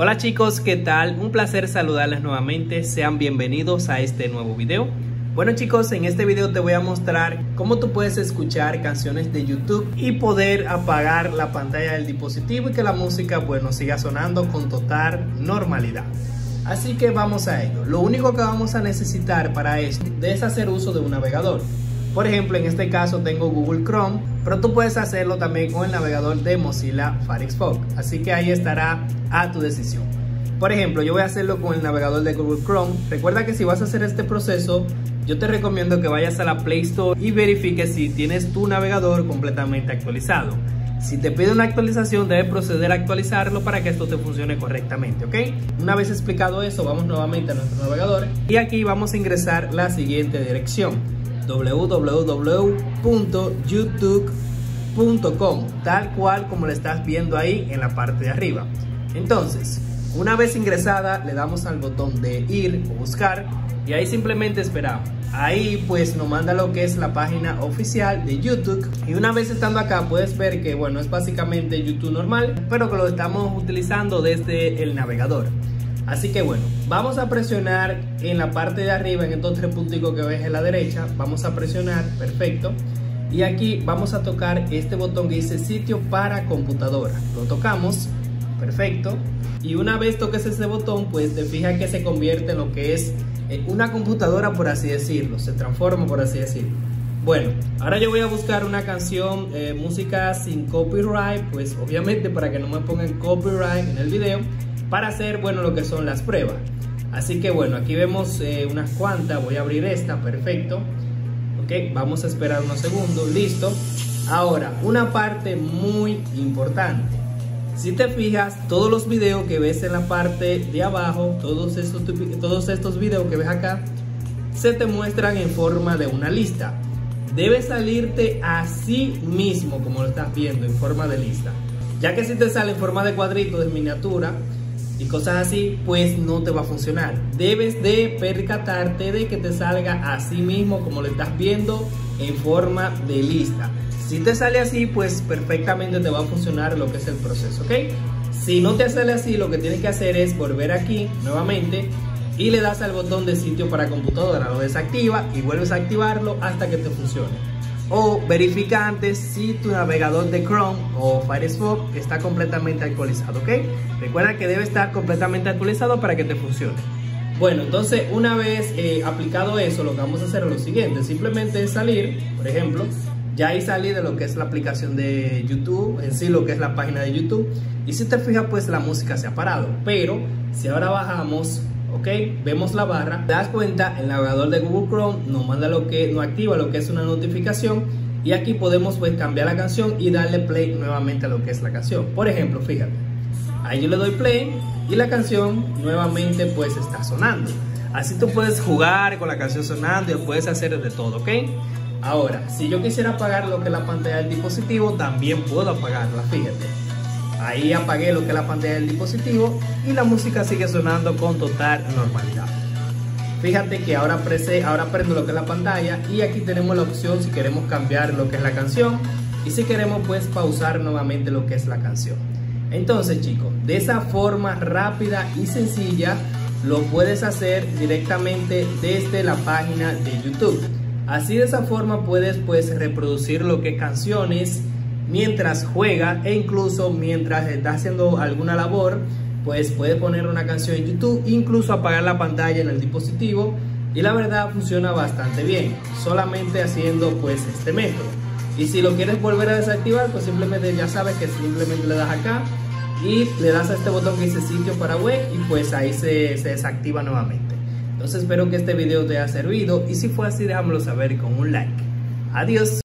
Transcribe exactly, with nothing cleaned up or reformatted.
Hola chicos, ¿qué tal? Un placer saludarles nuevamente, sean bienvenidos a este nuevo video. Bueno chicos, en este video te voy a mostrar cómo tú puedes escuchar canciones de YouTube y poder apagar la pantalla del dispositivo y que la música bueno siga sonando con total normalidad. Así que vamos a ello. Lo único que vamos a necesitar para esto es hacer uso de un navegador. Por ejemplo, en este caso tengo Google Chrome, pero tú puedes hacerlo también con el navegador de Mozilla Firefox. Así que ahí estará a tu decisión. Por ejemplo, yo voy a hacerlo con el navegador de Google Chrome. Recuerda que si vas a hacer este proceso, yo te recomiendo que vayas a la Play Store y verifiques si tienes tu navegador completamente actualizado. Si te pide una actualización, debes proceder a actualizarlo para que esto te funcione correctamente, ¿ok? Una vez explicado eso, vamos nuevamente a nuestro navegador y aquí vamos a ingresar la siguiente dirección: w w w punto youtube punto com, tal cual como lo estás viendo ahí en la parte de arriba. Entonces, una vez ingresada, le damos al botón de ir o buscar y ahí simplemente esperamos. Ahí pues nos manda lo que es la página oficial de YouTube y una vez estando acá puedes ver que bueno, es básicamente YouTube normal, pero que lo estamos utilizando desde el navegador. Así que bueno, vamos a presionar en la parte de arriba, en estos tres punticos que ves en la derecha, vamos a presionar, perfecto. Y aquí vamos a tocar este botón que dice sitio para computadora. Lo tocamos, perfecto. Y una vez toques ese botón, pues te fijas que se convierte en lo que es una computadora, por así decirlo. Se transforma, por así decirlo. Bueno, ahora yo voy a buscar una canción, eh, música sin copyright, pues obviamente para que no me pongan copyright en el video, para hacer, bueno, lo que son las pruebas. Así que bueno, aquí vemos eh, unas cuantas. Voy a abrir esta, perfecto. Ok, vamos a esperar unos segundos, listo. Ahora, una parte muy importante. Si te fijas, todos los videos que ves en la parte de abajo, todos estos, todos estos videos que ves acá, se te muestran en forma de una lista. Debe salirte así mismo como lo estás viendo, en forma de lista. Ya que si te sale en forma de cuadrito, de miniatura y cosas así, pues no te va a funcionar. Debes de percatarte de que te salga así mismo como lo estás viendo, en forma de lista. Si te sale así, pues perfectamente te va a funcionar lo que es el proceso, ¿ok? Si no te sale así, lo que tienes que hacer es volver aquí nuevamente y le das al botón de sitio para computadora, lo desactiva y vuelves a activarlo hasta que te funcione. O verifica antes si tu navegador de Chrome o Firefox está completamente actualizado, ¿ok? Recuerda que debe estar completamente actualizado para que te funcione. Bueno, entonces una vez eh, aplicado eso, lo que vamos a hacer es lo siguiente. Simplemente es salir, por ejemplo, ya ahí salí de lo que es la aplicación de YouTube, en sí lo que es la página de YouTube. Y si te fijas, pues la música se ha parado. Pero si ahora bajamos, ok, vemos la barra, te das cuenta, el navegador de Google Chrome nos manda lo que, nos activa lo que es una notificación. Y aquí podemos pues cambiar la canción y darle play nuevamente a lo que es la canción. Por ejemplo, fíjate, ahí yo le doy play y la canción nuevamente pues está sonando. Así tú puedes jugar con la canción sonando y puedes hacer de todo, ok. Ahora, si yo quisiera apagar lo que es la pantalla del dispositivo, también puedo apagarla, fíjate. Ahí apagué lo que es la pantalla del dispositivo y la música sigue sonando con total normalidad. Fíjate que ahora, prese, ahora prendo lo que es la pantalla y aquí tenemos la opción si queremos cambiar lo que es la canción y si queremos pues pausar nuevamente lo que es la canción. Entonces chicos, de esa forma rápida y sencilla lo puedes hacer directamente desde la página de YouTube. Así de esa forma puedes pues reproducir lo que canciones mientras juega e incluso mientras estás haciendo alguna labor, pues puedes poner una canción en YouTube, incluso apagar la pantalla en el dispositivo y la verdad funciona bastante bien, solamente haciendo pues este método. Y si lo quieres volver a desactivar, pues simplemente ya sabes que simplemente le das acá y le das a este botón que dice sitio para web y pues ahí se, se desactiva nuevamente. Entonces espero que este video te haya servido y si fue así déjamelo saber con un like. Adiós.